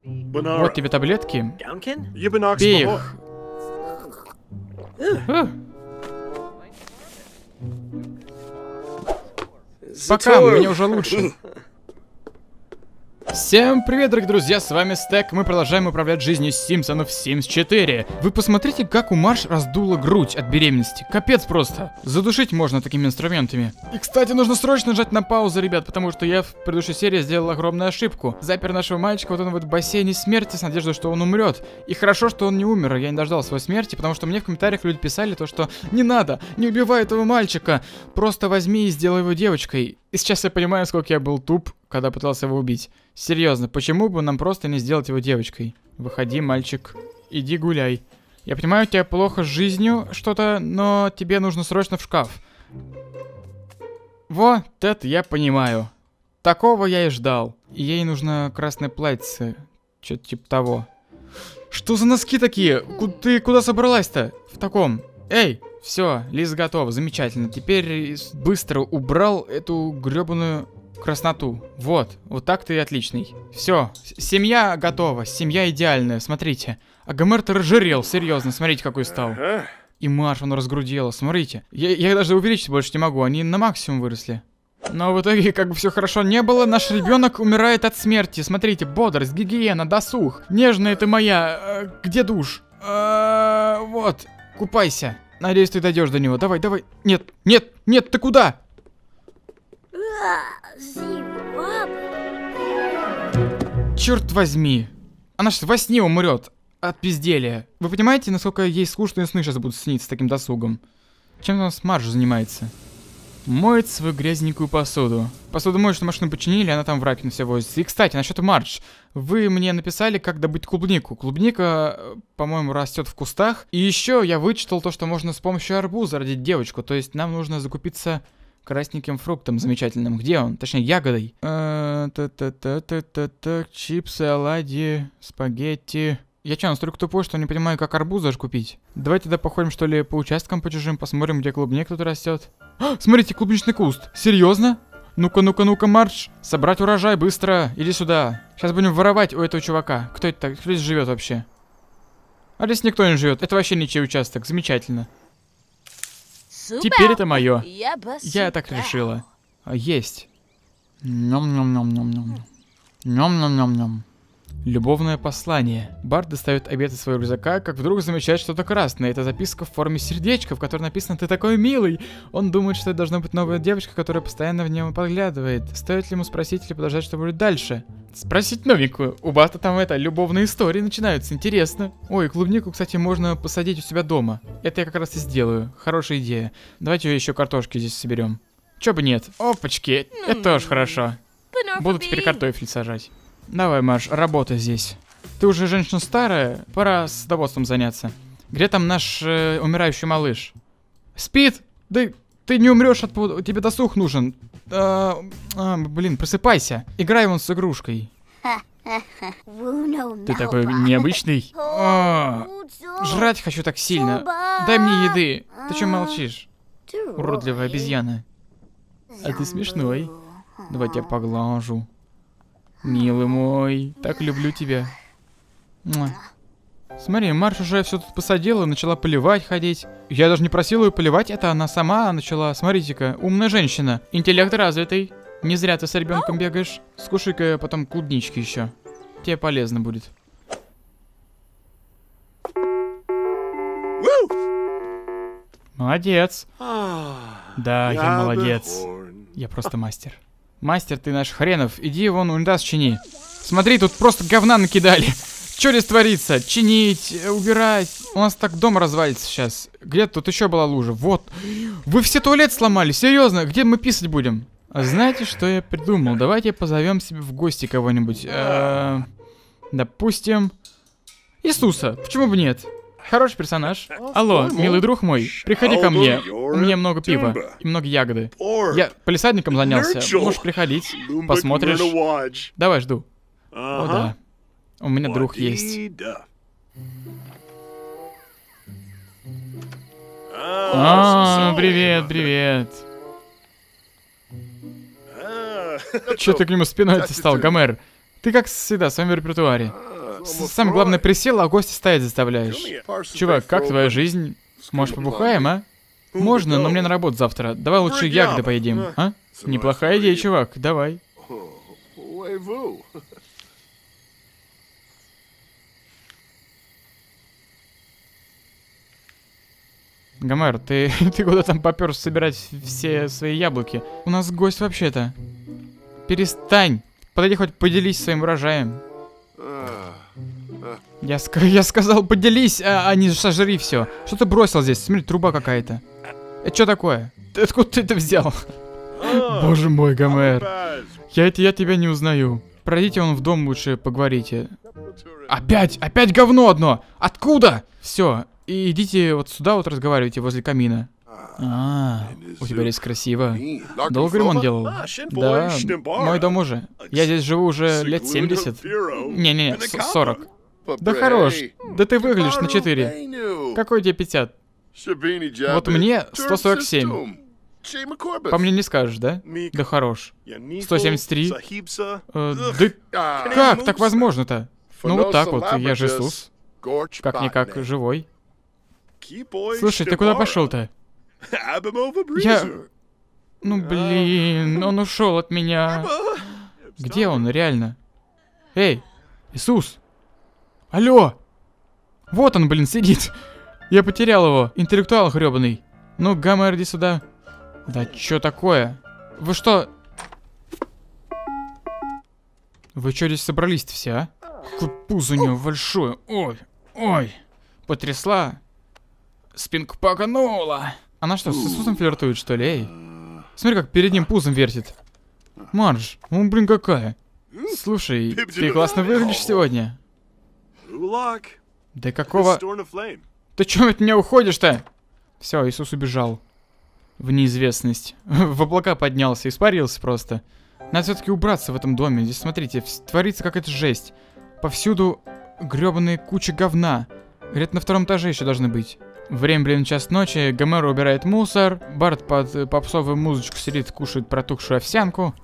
Вот тебе таблетки. Downkin? Пей их. Пока, мне уже лучше. Всем привет, дорогие друзья, с вами Стэк. Мы продолжаем управлять жизнью Симпсонов в Sims 4. Вы посмотрите, как у Марш раздула грудь от беременности. Капец просто. Задушить можно такими инструментами. И, кстати, нужно срочно нажать на паузу, ребят, потому что я в предыдущей серии сделал огромную ошибку. Запер нашего мальчика вот он вот в бассейне смерти с надеждой, что он умрет. И хорошо, что он не умер, я не дождался своей смерти, потому что мне в комментариях люди писали то, что не надо, не убивай этого мальчика, просто возьми и сделай его девочкой. И сейчас я понимаю, сколько я был туп, когда пытался его убить. Серьезно, почему бы нам просто не сделать его девочкой? Выходи, мальчик, иди гуляй. Я понимаю, у тебя плохо с жизнью что-то, но тебе нужно срочно в шкаф. Вот это я понимаю. Такого я и ждал. И ей нужно красное платье, что-то типа того. Что за носки такие? Ты куда собралась-то? В таком. Эй, все, лист готов, замечательно. Теперь быстро убрал эту гребаную красноту. Вот так ты и отличный. Все, семья готова, семья идеальная, смотрите. А Гомер-то разжирел, серьезно, смотрите, какой стал. И Марш, он разгрудела, смотрите. Я даже увеличить больше не могу, они на максимум выросли. Но в итоге, как бы все хорошо не было, наш ребенок умирает от смерти. Смотрите, бодрость, гигиена, досуг. Нежная ты моя, где душ? Вот, купайся. Надеюсь, ты дойдешь до него. Давай. Нет, ты куда? Черт возьми. Она ж во сне умрет от пизделия. Вы понимаете, насколько ей скучные сны сейчас будут сниться с таким досугом? Чем у нас Марш занимается? Моет свою грязненькую посуду. Посудомоечную машину починили, она там в раковину вся возится. И, кстати, насчет Марш. Вы мне написали, как добыть клубнику. Клубника, по-моему, растет в кустах. И еще я вычитал то, что можно с помощью арбуза родить девочку. То есть нам нужно закупиться красненьким фруктом замечательным. Где он? Точнее, ягодой. Чипсы, оладьи, спагетти. Я что, настолько тупой, что не понимаю, как арбуз даже купить? Давайте тогда походим, что ли, по участкам по чужим, посмотрим, где клубника тут растет. Смотрите, клубничный куст. Серьезно? Ну-ка, Марш. Собрать урожай, быстро. Иди сюда. Сейчас будем воровать у этого чувака. Кто это так? Кто здесь живет вообще? А здесь никто не живет. Это вообще ничей участок. Замечательно. Теперь это мое. Я так решила. Есть. Ням-ням-ням-ням-ням. Ням-ням-ням-ням. Любовное послание. Барт достает обед из своего рюкзака, как вдруг замечает что-то красное. Это записка в форме сердечка, в которой написано «Ты такой милый». Он думает, что это должна быть новая девочка, которая постоянно в него подглядывает. Стоит ли ему спросить или подождать, что будет дальше? Спросить новенькую. У Барта там любовные истории начинаются. Интересно. Ой, клубнику, кстати, можно посадить у себя дома. Это я как раз и сделаю. Хорошая идея. Давайте еще картошки здесь соберем. Чё бы нет. Опачки. Это тоже хорошо. Буду теперь картофель сажать. Давай, Марш, работай здесь. Ты уже женщина старая, пора садоводством заняться. Где там наш умирающий малыш? Спит? Да ты не умрешь, тебе досуг нужен. Блин, просыпайся. Играй вон с игрушкой. Ты такой необычный. Жрать хочу так сильно. Дай мне еды. Ты чё молчишь? Уродливая обезьяна. А ты смешной. Давай тебя поглажу. Милый мой, так люблю тебя. Смотри, Марш уже все тут посадила, начала поливать, ходить. Я даже не просил ее поливать, это она сама начала. Смотрите-ка, умная женщина. Интеллект развитый. Не зря ты с ребенком бегаешь. Скушай-ка потом клубнички еще. Тебе полезно будет. Молодец. Да, я молодец. Я просто мастер. Мастер ты наш хренов, иди вон унитаз чини. Смотри, тут просто говна накидали. Чё здесь творится? Чинить, убирать. У нас так дом развалится сейчас. Где тут еще была лужа? Вот. Вы все туалет сломали, серьезно? Где мы писать будем? А знаете, что я придумал? Давайте позовем себе в гости кого-нибудь. Допустим, Иисуса. Почему бы нет? Хороший персонаж. Алло, милый друг мой, приходи ко мне. У меня много пива и много ягоды. Я палисадником занялся. Можешь приходить, посмотришь. Давай, жду. О, да. У меня друг есть. Привет. Че ты к нему спиной стал, Гомер? Ты как всегда в своем репертуаре. Самое главное, присел, а гостя стоять заставляешь. Чувак, как твоя жизнь? Может, побухаем, а? Можно, но мне на работу завтра. Давай лучше ягоды поедим, а? Неплохая идея, чувак, давай. Гомер, ты куда там попёр собирать все свои яблоки? У нас гость вообще-то. Перестань. Подойди хоть поделись своим урожаем. Я сказал поделись, а не сожри все. Что ты бросил здесь? Смотри, труба какая-то. Это что такое? Откуда ты это взял? Боже мой, Гомер. Я тебя не узнаю. Пройдите вон в дом лучше, поговорите. Опять говно одно! Откуда? Все. И идите вот сюда вот разговаривайте возле камина. У тебя здесь красиво. Долго ремонт делал? Да, мой дом уже. Я здесь живу уже лет 70. Не-не-не, 40. Да хорош. Да ты выглядишь на 4. Какой тебе 50? Вот мне 147. По мне не скажешь, да? Да хорош. 173. Да как так возможно-то? Ну вот так вот, я же Иисус. Как-никак живой. Слушай, ты куда пошел-то? Ну блин, он ушел от меня. Где он, реально? Эй, Иисус! Алло! Вот он, блин, сидит. Я потерял его, интеллектуал гребаный. Ну, Гомер, иди сюда. Да чё такое? Вы что? Вы чё здесь собрались-то все, а? Какое пузо у него большое. Ой. Потрясла. Спинку погнула. Она что, с Иисусом флиртует, что ли, эй? Смотри, как перед ним пузом вертит. Марш, ну блин какая. Слушай, ты классно выглядишь сегодня. Да какого... Ты чё от меня уходишь-то? Все, Иисус убежал. В неизвестность. В облака поднялся, испарился просто. Надо все-таки убраться в этом доме. Здесь, смотрите, творится какая-то жесть. Повсюду гребаные кучи говна. Говорят, на втором этаже еще должны быть. Время, блин, час ночи. Гомер убирает мусор. Барт под попсовую музычку сидит, кушает протухшую овсянку.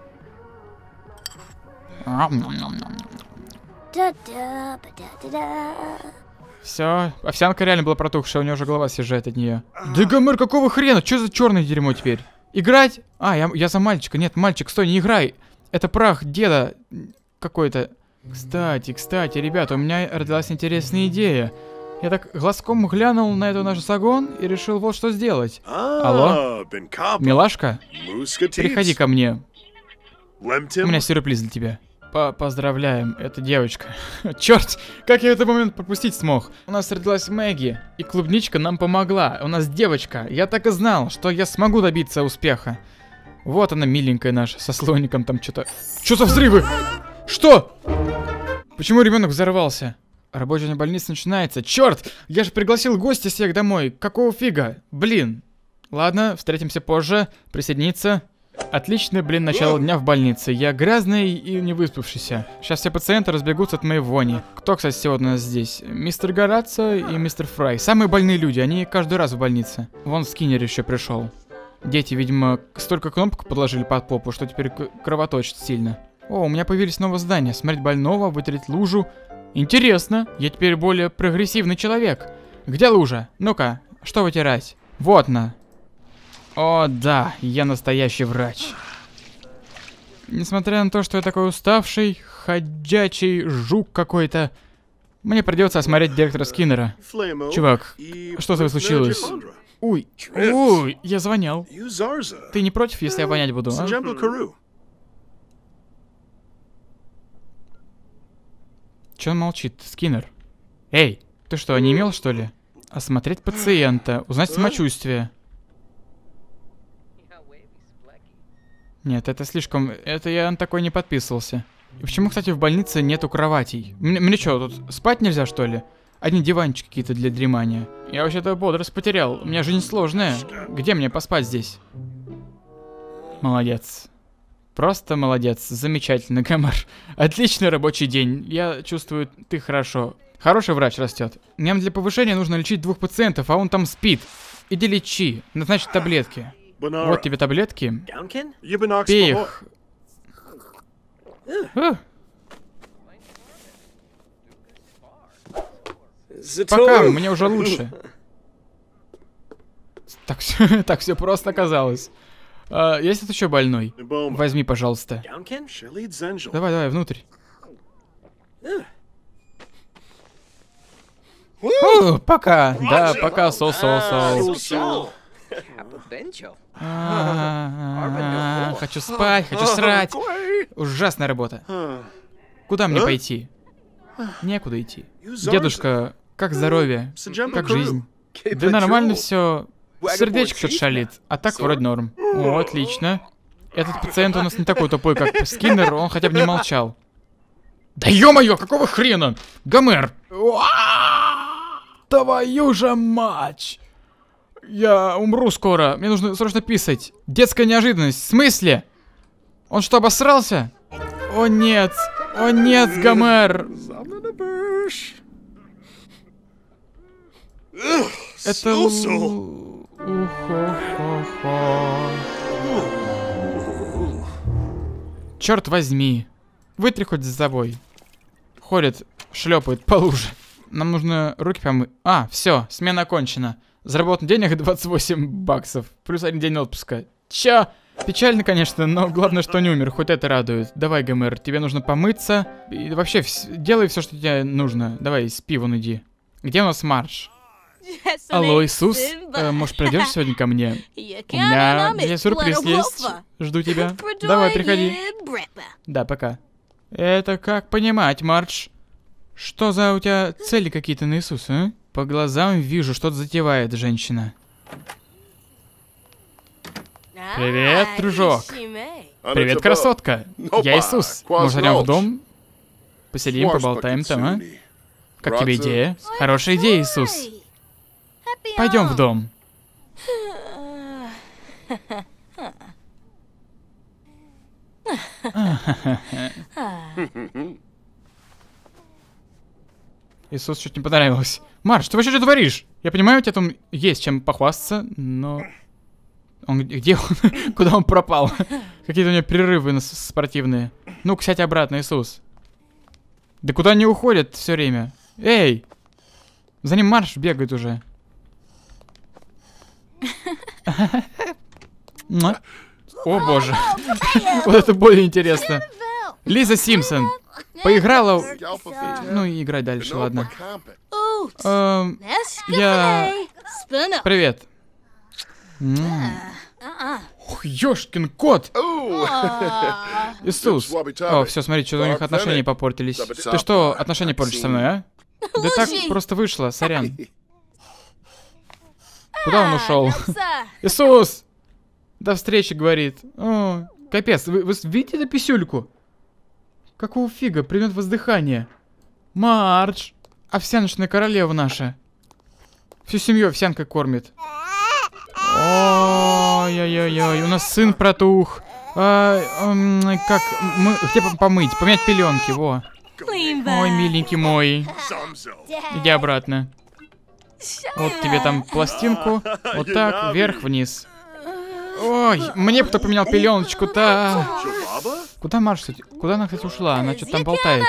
Все, овсянка реально была протухшая, у него уже голова съезжает от нее. Да Гомер, какого хрена? Что за черное дерьмо теперь? Играть? Я за мальчика. Нет, мальчик, стой, не играй. Это прах деда какой-то. Кстати, ребята, у меня родилась интересная идея. Я так глазком глянул на эту наш загон и решил вот что сделать. Алло? Милашка? Приходи ко мне. У меня сюрприз для тебя. Поздравляем, это девочка. Черт, как я этот момент пропустить смог? У нас родилась Мэгги, и клубничка нам помогла. У нас девочка. Я так и знал, что я смогу добиться успеха. Вот она, миленькая наша, со слоником там что-то. Что за взрывы? Что? Почему ребенок взорвался? Рабочий день больницы начинается. Черт, я же пригласил гостя всех домой. Какого фига? Блин. Ладно, встретимся позже. Присоединиться. Отличное, блин, начало дня в больнице. Я грязный и не выспавшийся. Сейчас все пациенты разбегутся от моей вони. Кто, кстати, сегодня у нас здесь? Мистер Горацио и мистер Фрай. Самые больные люди, они каждый раз в больнице. Вон Скиннер еще пришел. Дети, видимо, столько кнопок подложили под попу, что теперь кровоточит сильно. О, у меня появились новые задания. Смотреть больного, вытереть лужу. Интересно, я теперь более прогрессивный человек. Где лужа? Ну-ка, что вытирать? Вот она. О, да, я настоящий врач. Несмотря на то, что я такой уставший, ходячий жук какой-то, мне придется осмотреть директора Скиннера. Чувак, что-то случилось? Ой, я звонял. Ты не против, если я вонять буду, а? Че он молчит, Скиннер? Эй, ты что, не имел, что ли? Осмотреть пациента, узнать самочувствие. Нет, это слишком... Это я на такой не подписывался. И почему, кстати, в больнице нету кроватей? Мне что, тут спать нельзя, что ли? Одни диванчики какие-то для дремания. Я вообще-то бодрость потерял. У меня жизнь сложная. Где мне поспать здесь? Молодец. Просто молодец. Замечательно, Гомер. Отличный рабочий день. Я чувствую, ты хорошо. Хороший врач растет. Мне для повышения нужно лечить 2 пациентов, а он там спит. Иди лечи. Назначь таблетки. Вот тебе таблетки. Пей их. Пока, мне уже лучше. Так все просто оказалось. Есть тут еще больной? Возьми, пожалуйста. Давай, внутрь. Пока. Да, пока, соу. Хочу спать, хочу срать. Ужасная работа. Куда мне пойти? Некуда идти. Дедушка, как здоровье? Как жизнь? Да нормально все. Сердечко что-то шалит, а так вроде норм. О, отлично. Этот пациент у нас не такой тупой, как Скиннер, он хотя бы не молчал. Да ё-моё, какого хрена? Гомер! Твою же мать! Я умру скоро, мне нужно срочно писать. Детская неожиданность, в смысле? Он что, обосрался? О нет, Гомер! Это... Черт возьми. Вытри хоть за собой. Ходит, шлепает по луже. Нам нужно руки помыть. Все, смена окончена. Заработан денег 28 баксов. Плюс 1 день отпуска. Чё? Печально, конечно, но главное, что не умер. Хоть это радует. Давай, Гомер, тебе нужно помыться. И вообще, делай все, что тебе нужно. Давай, спи, вон иди. Где у нас Марш? Алло, Иисус, может, придешь сегодня ко мне? У меня для сюрприз есть. Жду тебя. Давай, приходи. Да, пока. Это как понимать, Марш? Что за у тебя цели какие-то на Иисуса, а? По глазам вижу, что-то затевает женщина. Привет, дружок. Привет, красотка. Я Иисус. Может, зайдем в дом? Посидим, поболтаем там, а? Как тебе идея? Хорошая идея, Иисус. Пойдем в дом. Иисус чуть не понравилось. Марш, ты вообще что творишь? Я понимаю, у тебя там есть чем похвастаться, но... Где он? Куда он пропал? Какие-то у него перерывы спортивные. Ну-ка, сядь обратно, Иисус. Да куда они уходят все время? Эй! За ним Марш бегает уже. О боже. Вот это более интересно. Лиза Симпсон. Поиграла... Ну и играй дальше, ладно. Привет. Ух, ёшкин кот! Иисус. О, все, смотри, что у них отношения попортились. Ты что, отношения портишь со мной, а? Да так просто вышло, сорян. Куда он ушел? Иисус! До встречи, говорит. О, капец, вы видите эту писюльку? Какого фига? Примет воздыхание. Мардж! Овсяночная королева наша. Всю семью овсянкой кормит. Ой-ой-ой, у нас сын протух. Как? Где помыть? Поменять пеленки, во. Ой, миленький мой. Иди обратно. Вот тебе там пластинку. Вот так, вверх-вниз. Ой, мне кто поменял пеленочку-то. Куда Марш, кстати? Куда она, кстати, ушла? Она что-то там болтает.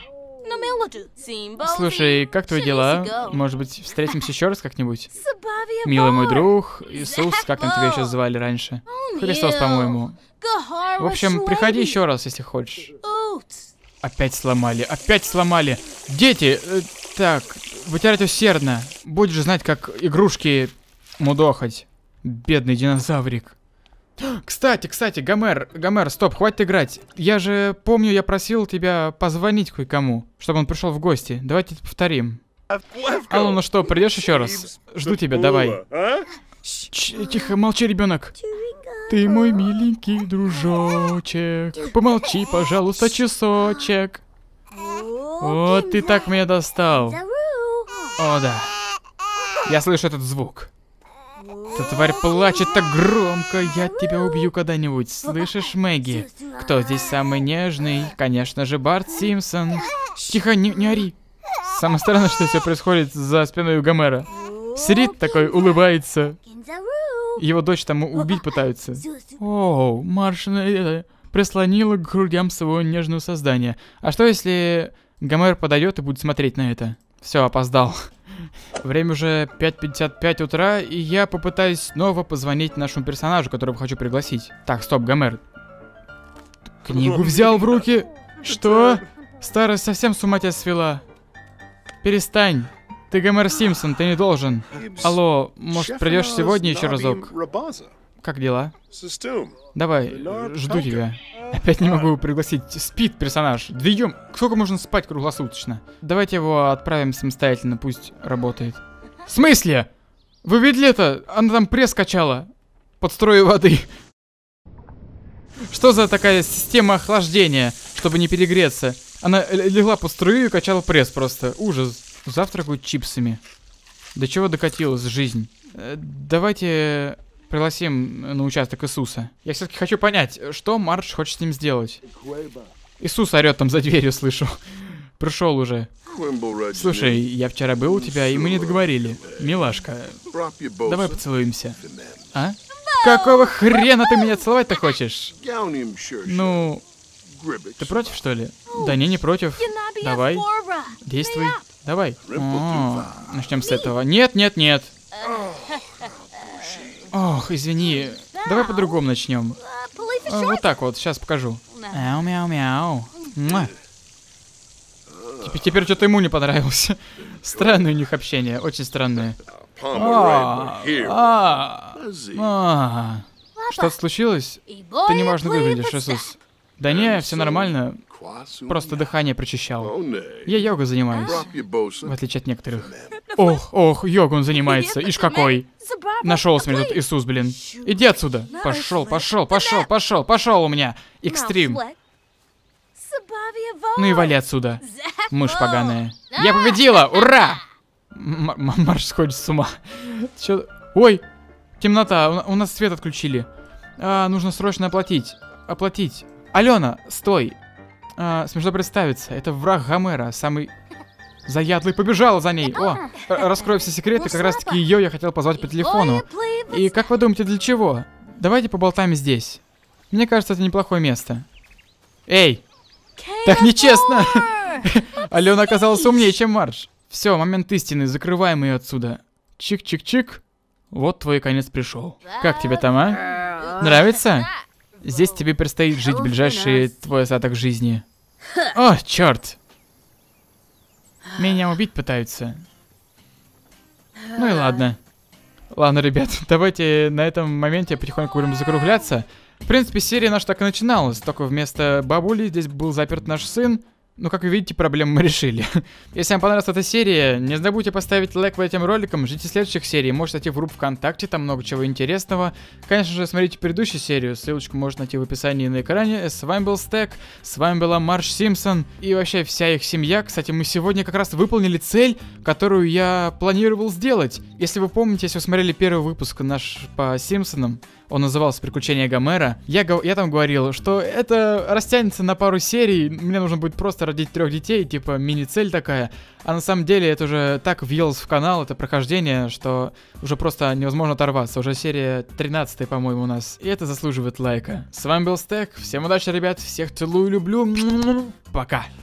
Слушай, как твои дела? Может быть, встретимся еще раз как-нибудь? Милый мой друг, Иисус, как там тебя еще звали раньше? Христос, по-моему. В общем, приходи еще раз, если хочешь. Опять сломали. Дети, так, вытирать усердно. Будешь знать, как игрушки мудохать. Бедный динозаврик. Кстати, Гомер, стоп, хватит играть. Я же помню, я просил тебя позвонить кое-кому, чтобы он пришел в гости. Давайте повторим. Алло, ну что, придешь еще раз? Жду тебя, давай. Тихо, молчи, ребенок. Ты мой миленький дружочек. Помолчи, пожалуйста, часочек. Вот ты так меня достал. О, да. Я слышу этот звук. Эта тварь плачет так громко, я тебя убью когда-нибудь. Слышишь, Мэгги? Кто здесь самый нежный? Конечно же, Барт Симпсон. Тихо, не ори. Самое странное, что все происходит за спиной у Гомера. Сидит такой, улыбается. Его дочь там убить пытаются. Оу, Марш прислонила к грудям своего нежного создания. А что если Гомер подойдет и будет смотреть на это? Все, опоздал. Время уже 5:55 утра, и я попытаюсь снова позвонить нашему персонажу, которого хочу пригласить. Так, стоп, Гомер. Книгу взял в руки. Что? Старость совсем с ума тебя свела. Перестань. Ты Гомер Симпсон, ты не должен. Алло, может, придешь сегодня еще разок? Как дела? Давай, жду тебя. Опять не могу пригласить. Спит персонаж. Да ем, сколько можно спать круглосуточно? Давайте его отправим самостоятельно, пусть работает. В смысле? Вы видели это? Она там пресс качала. Под струей воды. Что за такая система охлаждения, чтобы не перегреться? Она легла по струю и качала пресс просто. Ужас. Завтракают чипсами. До чего докатилась жизнь? Давайте пригласим на участок Иисуса. Я все-таки хочу понять, что Мардж хочет с ним сделать. Иисус орет там за дверью, слышу. Пришел уже. Слушай, я вчера был у тебя, и мы не договорили. Милашка, давай поцелуемся. А? Какого хрена ты меня целовать-то хочешь? Ну, ты против, что ли? Да не против. Давай, действуй. Давай. Начнем с этого. Нет, нет, нет. Ох, извини. Давай по-другому начнем. Вот так вот, сейчас покажу. Мяу-мяу-мяу. Теперь что-то ему не понравилось. Странное у них общение, очень странное. Что-то случилось? Ты неважно выглядишь, Иисус. Да не, все нормально. Просто дыхание прочищал. Я йогой занимаюсь, в отличие от некоторых. Ох, йогой он занимается, ишь какой. Нашелся мне тут Иисус, блин. Иди отсюда. Пошел у меня. Экстрим. Ну и вали отсюда, мышь поганая. Я победила, ура! Марш сходит с ума. Чё? Ой, темнота, у нас свет отключили. Нужно срочно оплатить. Алена, стой. Смешно представиться, это враг Гомера, самый заядлый. Побежала за ней. О, раскрою все секреты, как раз таки ее я хотел позвать по телефону. И как вы думаете, для чего? Давайте поболтаем здесь. Мне кажется, это неплохое место. Эй, так нечестно. Алена оказалась умнее, чем Мардж. Все, момент истины, закрываем ее отсюда. Чик-чик-чик. Вот твой конец пришел. Как тебе там, а? Нравится? Здесь тебе предстоит жить ближайший твой остаток жизни. О, черт! Меня убить пытаются. Ну и ладно. Ладно, ребят, давайте на этом моменте потихоньку будем закругляться. В принципе, серия наша так и начиналась. Только вместо бабули здесь был заперт наш сын. Ну, как вы видите, проблему мы решили. Если вам понравилась эта серия, не забудьте поставить лайк под этим роликом. Ждите следующих серий. Можете найти в группу ВКонтакте, там много чего интересного. Конечно же, смотрите предыдущую серию. Ссылочку можно найти в описании на экране. С вами был Стэк, с вами была Мардж Симпсон и вообще вся их семья. Кстати, мы сегодня как раз выполнили цель, которую я планировал сделать. Если вы помните, если вы смотрели первый выпуск наш по Симпсонам, он назывался «Приключения Гомера». Я там говорил, что это растянется на пару серий. Мне нужно будет просто родить 3 детей, типа мини-цель такая. А на самом деле это уже так въелось в канал, это прохождение, что уже просто невозможно оторваться. Уже серия 13, по-моему, у нас. И это заслуживает лайка. С вами был Стэк. Всем удачи, ребят. Всех целую, люблю. Пока.